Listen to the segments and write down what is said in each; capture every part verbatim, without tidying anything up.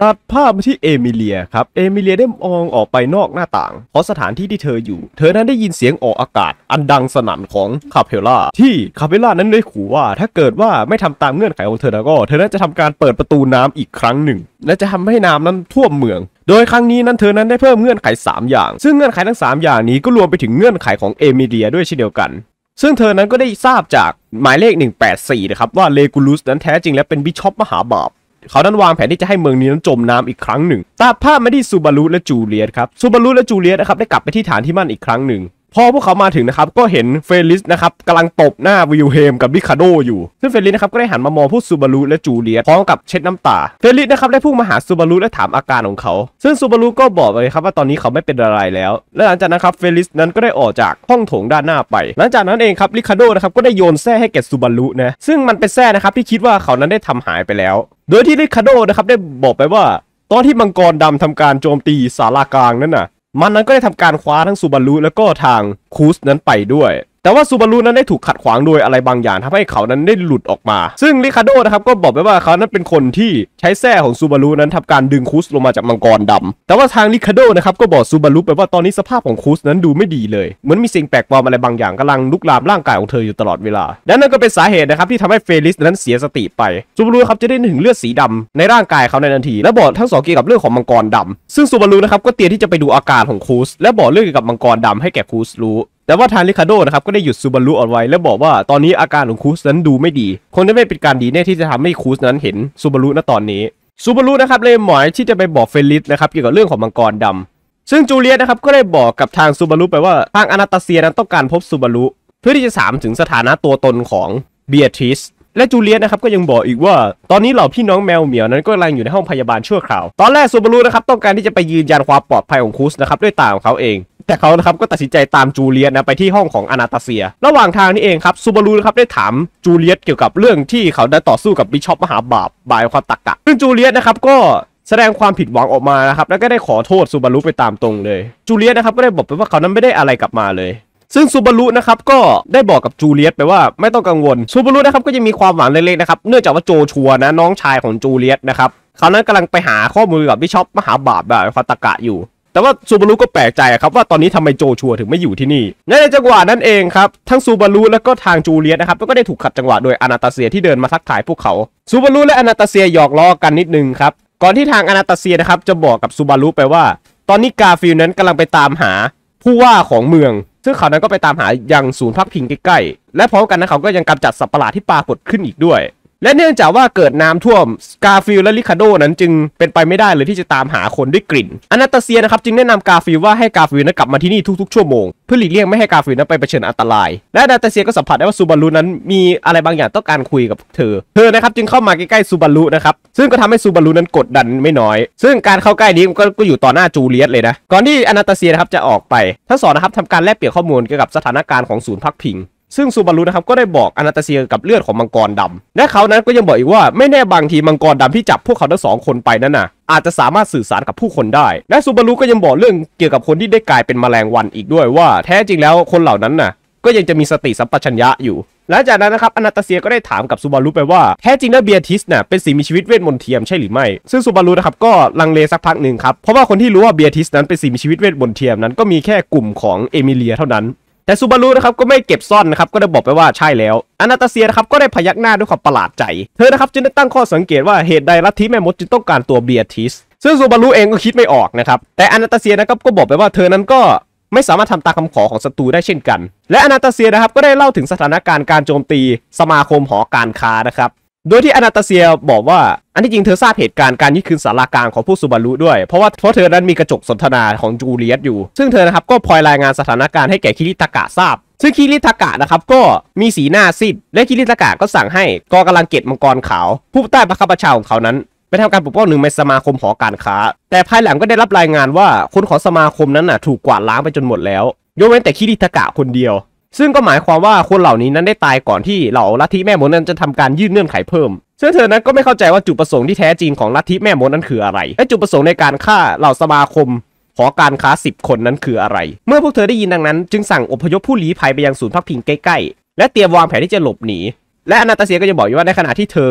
ตัดภาพมาที่เอมิเลียครับเอมิเลียได้มองออกไปนอกหน้าต่างเพราะสถานที่ที่เธออยู่เธอนั้นได้ยินเสียงออกอากาศอันดังสนั่นของคาเพล่าที่คาเพล่านั้นได้ขู่ว่าถ้าเกิดว่าไม่ทำตามเงื่อนไขของเธอแล้วก็เธอนั้นจะทำการเปิดประตูน้ำอีกครั้งหนึ่งและจะทำให้น้ำนั้นท่วมเมืองโดยครั้งนี้นั้นเธอนั้นได้เพิ่มเงื่อนไขสามอย่างซึ่งเงื่อนไขทั้งสามอย่างนี้ก็รวมไปถึงเงื่อนไขของเอมิเลียด้วยเช่นเดียวกันซึ่งเธอนั้นก็ได้ทราบจากหมายเลขหนึ่งแปดสี่นะครับว่าเลกูลุสนั้นแท้จริงแล้วเป็นบิชอปมหาบาปเขานั้นวางแผนที่จะให้เมืองนี้นั้นจมน้ำอีกครั้งหนึ่งตัดภาพมาที่ซูบารุและจูเลียตครับซูบารุและจูเลียตนะครับได้กลับไปที่ฐานที่มั่นอีกครั้งหนึ่งพอพวกเขามาถึงนะครับก็เห็นเฟลิสนะครับกำลังตบหน้าวิลเฮมกับริคาโดอยู่ซึ่งเฟลิสนะครับก็ได้หันมามองพวกซูบารุและจูเลียตพร้อมกับเช็ดน้ำตาเฟลิสนะครับได้พุ่งมาหาซูบารุและถามอาการของเขาซึ่งซูบารุก็บอกเลยครับว่าตอนนี้เขาไม่เป็นอะไรแล้วและหลังจากนั้นครับเฟลิสนั้นก็ได้ออกจากห้องโถงด้านหน้าไปหลังจากนั้นเองครับริคาโดนะครับก็ได้โยนแส้ให้แก่ซูบารุนะซึ่งมันเป็นแส้นะครับที่คิดว่าเขานั้นได้ทำหายไปแล้วโดยที่ริคาโดนะครับได้บอกไปว่าตอนที่มังกรดำทำการโจมตีศาลากลางนั้นน่ะมันนั้นก็ได้ทำการคว้าทั้งซูบารุแล้วก็ทางคูสนั้นไปด้วยแต่ว่าซูบารุนั้นได้ถูกขัดขวางโดยอะไรบางอย่างทำให้เขานั้นได้หลุดออกมาซึ่งริคาโดนะครับก็บอกไปว่าเขานั้นเป็นคนที่ใช้แส้ของซูบารุนั้นทำการดึงคูสลงมาจากมังกรดำแต่ว่าทางริคาโดนะครับก็บอกซูบารุไปว่าตอนนี้สภาพของคูสนั้นดูไม่ดีเลยเหมือนมีสิ่งแปลกปลอมอะไรบางอย่างกำลังลุกลามร่างกายของเธออยู่ตลอดเวลาและนั่นก็เป็นสาเหตุนะครับที่ทำให้เฟลิสนั้นเสียสติไปซูบารุครับจะได้ถึงเลือดสีดำในร่างกายเขาในทันทีและบอกทั้งสองเกี่ยวกับเรื่องของมังกรดำซึ่งซูบารุนะครับก็เตรียมที่จะไปดูอาการของคูสและบอกเรื่องเกี่ยวกับมังกรดำให้แก่คูสรู้แต่ว่าทางริคาโดนะครับก็ได้หยุดซูบารุเอาไว้และบอกว่าตอนนี้อาการของคูสนั้นดูไม่ดีคงจะไม่เป็นการดีแน่ที่จะทำให้คูสนั้นเห็นซูบารุณตอนนี้ซูบารุนะครับเลยหมายที่จะไปบอกเฟลิสนะครับเกี่ยวกับเรื่องของมังกรดำซึ่งจูเลียตนะครับก็ได้บอกกับทางซูบารุไปว่าทางอนาตาเซียนั้นต้องการพบซูบารุเพื่อที่จะถามถึงสถานะตัวตนของเบียทริสและจูเลียตนะครับก็ยังบอกอีกว่าตอนนี้เหล่าพี่น้องแมวเหมียวนั้นก็กำลังอยู่ในห้องพยาบาลชั่วคราวตอนแรกซูบารุนะครับต้องการที่จะไปยืนยันความปลอดภัยของคูสนะครับด้วยตาของเขาเองแต่เขานะครับก็ตัดสินใจตามจูเลียตนะไปที่ห้องของอนาตาเซียระหว่างทางนี้เองครับซูบารุนะครับได้ถามจูเลียตเกี่ยวกับเรื่องที่เขาได้ต่อสู้กับบิชอปมหาบาปบายความตักกะซึ่งจูเลียตนะครับก็แสดงความผิดหวังออกมานะครับแล้วก็ได้ขอโทษซูบารุไปตามตรงเลยจูเลียตนะครับก็ได้บอกไปว่าเขานั้นไม่ได้อะไรกลับมาเลยซึ่งซูบารุนะครับก็ได้บอกกับจูเลียตไปว่าไม่ต้องกังวลซูบารุนะครับก็ยังมีความหวังเล็กๆนะครับเนื่องจากว่าโจชัวนะน้องชายของจูเลียตนะครับเขานั้นกำลังไปหาข้อมูลกับบิชอปมหาบาปแบบความตักกะอยู่แต่ว่าซูบารุก็แปลกใจครับว่าตอนนี้ทำไมโจชัวถึงไม่อยู่ที่นี่ในจังหวะนั้นเองครับทั้งซูบารุแล้วก็ทางจูเลียตนะครับก็ได้ถูกขัดจังหวะโดยอนาตาเซียที่เดินมาทักทายพวกเขาซูบารุและอนาตาเซียหยอกล้อกันนิดนึงครับก่อนที่ทางอนาตาเซียนะครับจะบอกกับซูบารุไปว่าตอนนี้กาฟิลนั้นกำลังไปตามหาผู้ว่าของเมืองซึ่งเขานั้นก็ไปตามหายังศูนย์พักพิงใกล้ๆและพร้อมกันนั้นเขาก็ยังกำจัดสัตว์ประหลาดที่ปรากฏขึ้นอีกด้วยและเนื่องจากว่าเกิดน้ำท่วมกาฟิลและริคาโดนั้นจึงเป็นไปไม่ได้เลยที่จะตามหาคนด้วยกลิ่นอนาตาเซียนะครับจึงแนะนำกาฟิลว่าให้กาฟิลนั้นกลับมาที่นี่ทุกๆชั่วโมงเพื่อหลีกเลี่ยงไม่ให้กาฟิลนั้นไปเผชิญอันตรายและอนาตาเซียก็สัมผัสได้ว่าซูบารุนั้นมีอะไรบางอย่างต้องการคุยกับเธอเธอนะครับจึงเข้ามาใกล้ๆซูบารุนะครับซึ่งก็ทำให้ซูบารุนั้นกดดันไม่น้อยซึ่งการเข้าใกล้นี้ก็ก็อยู่ต่อหน้าจูเลียตเลยนะก่อนที่อนาตาเซียนะครับจะออกไปทั้งสองนะครับทำการแลกเปลี่ยนข้อมูลเกี่ยวกับสถานการณ์ของศูนย์พักพิงซึ่งซูบารุนะครับก็ได้บอกอนาตาเซียกับเลือดของมังกรดำและเขานั้นก็ยังบอกอีกว่าไม่แน่บางทีมังกรดำที่จับพวกเขาทั้งสองคนไปนั้นน่ะอาจจะสามารถสื่อสารกับผู้คนได้และซูบารุก็ยังบอกเรื่องเกี่ยวกับคนที่ได้กลายเป็นแมลงวันอีกด้วยว่าแท้จริงแล้วคนเหล่านั้นน่ะก็ยังจะมีสติสัมปชัญญะอยู่หลังจากนั้นนะครับอนาตาเซียก็ได้ถามกับซูบารุไปว่าแท้จริงแล้วเบียทิสน่ะเป็นสิ่งมีชีวิตเวทมนต์เทียมใช่หรือไม่ซึ่งซูบารุนะครับก็ลังเลสักพักหนึ่งครับเพราะว่าคนที่รู้ว่าเบียทิสนั้นเป็นสิ่งมีชีวิตเวทมนต์เทียมนั้นก็มีแค่กลุ่มของเอมิเลียเท่านั้นแต่ซูบารุนะครับก็ไม่เก็บซ่อนนะครับก็ได้บอกไปว่าใช่แล้วอนาตาเซียนะครับก็ได้พยักหน้าด้วยความประหลาดใจเธอนะครับจึงได้ตั้งข้อสังเกตว่าเหตุใดลัทธิแม่มดจึงต้องการตัวเบียทิสซึ่งซูบารุเองก็คิดไม่ออกนะครับแต่อนาตาเซียนะครับก็บอกไปว่าเธอนั้นก็ไม่สามารถทำตามคำขอของศัตรูได้เช่นกันและอนาตาเซียนะครับก็ได้เล่าถึงสถานการณ์การโจมตีสมาคมหอการค้านะครับโดยที่อนาตาเซียบอกว่าอันที่จริงเธอทราบเหตุการณ์การยึดคืนศาลากลางของผู้ซูบารุด้วยเพราะว่าเพราะเธอนั้นมีกระจกสนทนาของจูเลียตอยู่ซึ่งเธอนะครับก็พลอยรายงานสถานการณ์ให้แก่คิริทากะทราบซึ่งคิริทากะนะครับก็มีสีหน้าซีดและคิริทากะก็สั่งให้กองกำลังเกตมังกรขาวผู้ใต้บังคับบัญชาของเขานั้นไปทำการปกป้องหนึ่งในสมาคมหอการค้าแต่ภายหลังก็ได้รับรายงานว่าคนของสมาคมนั้นน่ะถูกกวาดล้างไปจนหมดแล้วยกเว้นแต่คิริทากะคนเดียวซึ่งก็หมายความว่าคนเหล่านี้นั้นได้ตายก่อนที่เหล่าลัทธิแม่มดนั้นจะทำการยื่นเงื่อนไขเพิ่มซึ่งเธอนั้นก็ไม่เข้าใจว่าจุดประสงค์ที่แท้จริงของลัทธิแม่มดนั้นคืออะไรและจุดประสงค์ในการฆ่าเหล่าสมาคมหอการค้าสิบคนนั้นคืออะไรเมื่อพวกเธอได้ยินดังนั้นจึงสั่งอพยพผู้ลี้ภัยไปยังศูนย์พักพิงใกล้ๆและเตรียมวางแผนที่จะหลบหนีและอนาตาเซียก็ยังบอกอยู่ว่าในขณะที่เธอกับ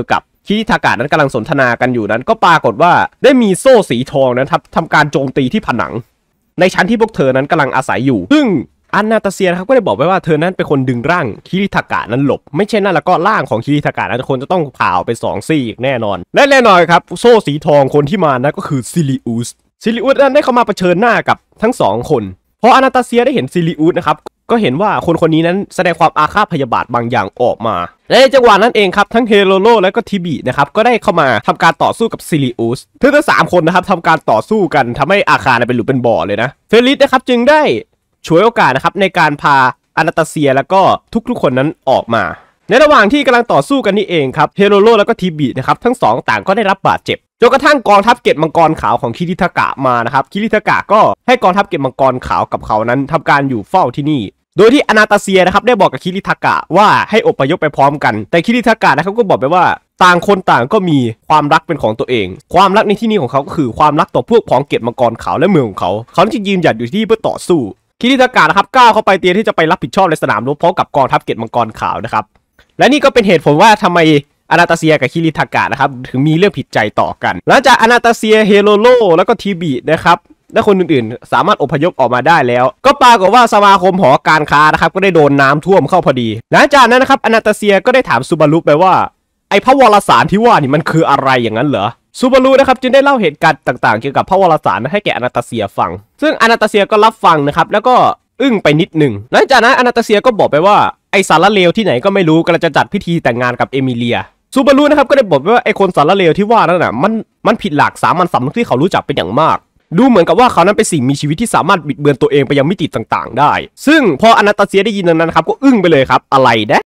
คิริทากะนั้นกำลังสนทนากันอยู่นั้นก็ปรากฏว่าได้มีโซ่สีทองนั้นทำทำการโจมตีที่ผนังในชั้นที่พวกเธอนั้นกำลังอาศัยอยู่ซึ่งอานาตาเซียนะครับก็ได้บอกไว้ว่าเธอนั้นเป็นคนดึงร่างคิริทากะนั้นหลบไม่ใช่นั่นแล้วก็ร่างของคิริทากะนั้นคนจะต้องผ่าออกไปสองซี่อีกแน่นอนและแน่นอนครับโซ่สีทองคนที่มานะก็คือซิลิอุสซิลิอุสนั้นได้เข้ามาเผชิญหน้ากับทั้งสองคนพออานาตาเซียได้เห็นซิลิอุสนะครับก็เห็นว่าคนคนนี้นั้นแสดงความอาฆาตพยาบาทบางอย่างออกมาและในจังหวะนั้นเองครับทั้งเฮโรโลและก็ทิบินะครับก็ได้เข้ามาทำการต่อสู้กับซิลิอุสทั้งทั้งสามคนนะครับทำการต่อสู้กันทำให้อาคารเป็นหลุมเป็นบ่อเลยนะเฟลิสนะครับจึงได้ฉวยโอกาสนะครับในการพาอานาตาเซียแล้วก็ทุกๆคนนั้นออกมาในระหว่างที่กำลังต่อสู้กันนี่เองครับเฮโรโลแล้วก็ทิบินะครับทั้งสองต่างก็ได้รับบาดเจ็บจนกระทั่งกองทัพเกตมังกรขาวของคิริทากะมานะครับคิริทากะก็ให้กองทัพเกตมังกรขาวกับเขานั้นทำการอยู่เฝ้าที่นี่โดยที่อานาตาเซียนะครับได้บอกกับคิริทากะว่าให้อพยพไปพร้อมกันแต่คิริทากะนะครับก็บอกไปว่าต่างคนต่างก็มีความรักเป็นของตัวเองความรักในที่นี้ของเขาก็คือความรักต่อพวกพ้องเกตมังกรขาวและเมืองของเขาเขาจะยืนหยัดอยู่ที่เพื่อต่อสู้คิริทากะนะครับก้าวเข้าไปเตรียมที่จะไปรับผิดชอบในสนามรบพร้อมกับกองทัพเกตมังกรขาวนะครับและนี่ก็เป็นเหตุผลว่าทำไมอานาตาเซียกับคิริทากะนะครับถึงมีเรื่องผิดใจต่อกันหลังจากอานาตาเซียเฮโรโลแล้วก็ทิบินะครับและคนอื่นๆสามารถอพยพออกมาได้แล้วก็ปรากฏว่าสมาคมหอการค้านะครับก็ได้โดนน้ำท่วมเข้าพอดีหลังจากนั้นนะครับอานาตาเซียก็ได้ถามซูบารุไปว่าไอ้พระวรสารที่ว่านี่มันคืออะไรอย่างนั้นเหรอซูบารุนะครับจึงได้เล่าเหตุการณ์ต่างๆเกี่ยวกับพระวรสารให้แก่อานาตาเซียฟังซึ่งอานาตาเซียก็รับฟังนะครับแล้วก็อึ้งไปนิดหนึ่งหลังจากนั้นอานาตาเซียก็บอกไปว่าไอ้สารเลวที่ไหนก็ไม่รู้กำลังจะจัดพิธีแต่งงานกับเอมิเลียซูบารุนะครับก็ได้บอกว่าไอ้คนสารเลวที่ว่านั่นน่ะมันมันผิดหลักสามัญสำนึกที่เขารู้จักเป็นอย่างมากดูเหมือนกับว่าเขานั้นเป็นสิ่งมีชีวิตที่สามารถบิดเบือนตัวเองไปยังมิติต่างๆได้ซึ่งพออานาตาเซียได้ยินนั้นนะครับก็อึ้งไปเลยครับอะไรนะ